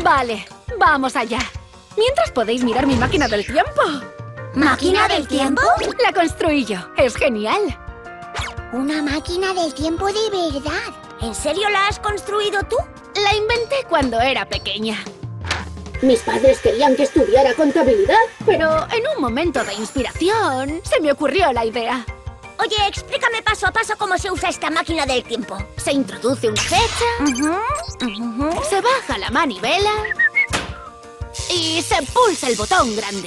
Vale, vamos allá. Mientras podéis mirar mi máquina del tiempo. ¿Máquina del tiempo? La construí yo. Es genial. Una máquina del tiempo de verdad. ¿En serio la has construido tú? La inventé cuando era pequeña. Mis padres querían que estudiara contabilidad. Pero en un momento de inspiración se me ocurrió la idea. Oye, explícame paso a paso cómo se usa esta máquina del tiempo. Se introduce una fecha, se baja la manivela y se pulsa el botón grande.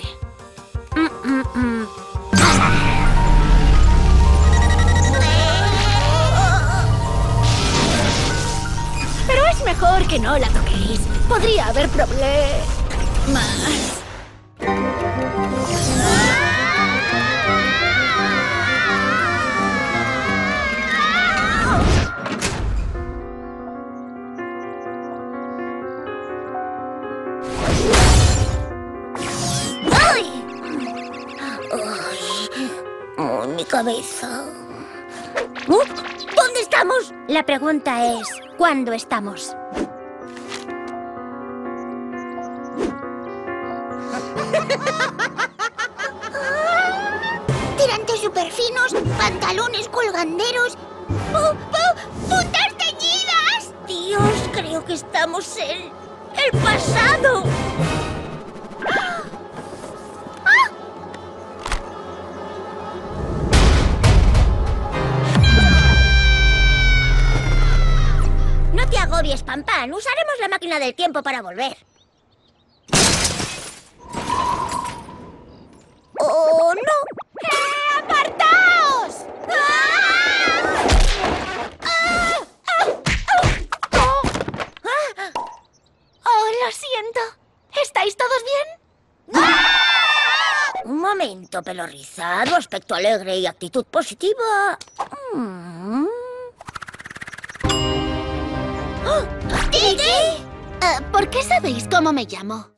Pero es mejor que no la toquéis. Podría haber problemas. ¡Ay, mi cabeza! ¿Dónde estamos? La pregunta es, ¿cuándo estamos? Tirantes superfinos, pantalones colganderos, puntas teñidas. Dios, creo que estamos en el pasado. No te agobies, Pan. Usaremos la máquina del tiempo para volver. ¡Oh, no! ¡Apartaos! Oh, lo siento. ¿Estáis todos bien? Un momento, pelo rizado, aspecto alegre y actitud positiva. ¿Por qué sabéis cómo me llamo?